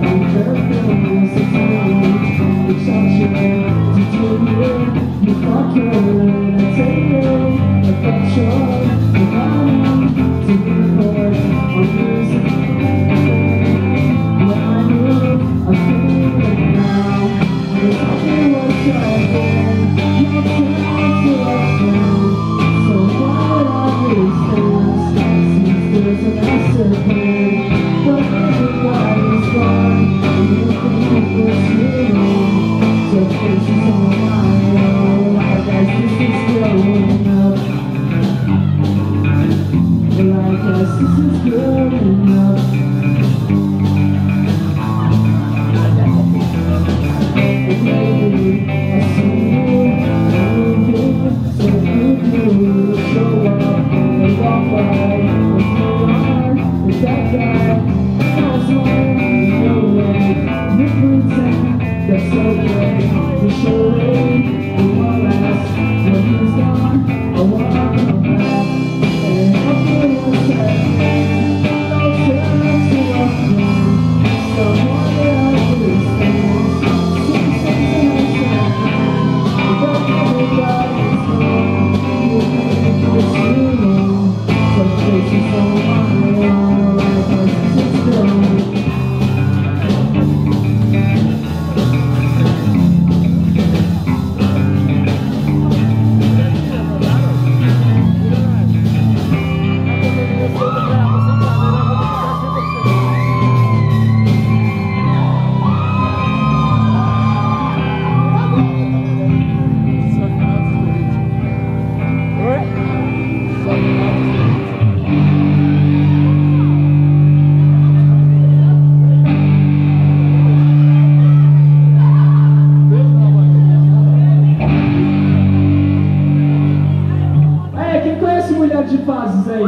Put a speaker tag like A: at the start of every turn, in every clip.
A: de fases aí.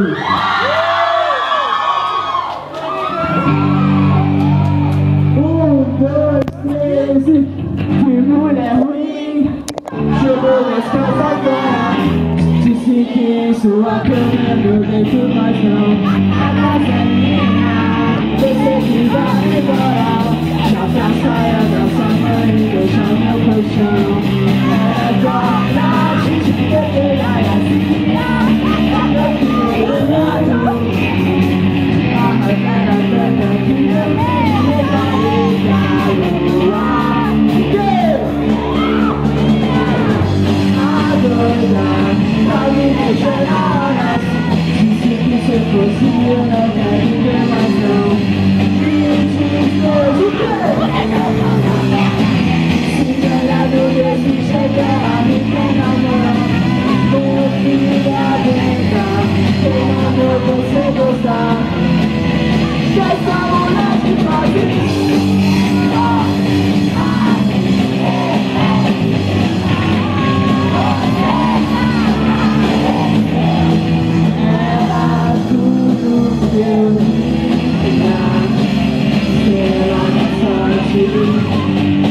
A: Dois, três e... Que mulher ruim jogou nas calças fora. Disse que em sua cama meu deito, mas não. A casa é minha, você que vai embora. Joga a saia da sua mãe e deixa meu colchão. É agora a gente beberá e assim.
B: Thank you.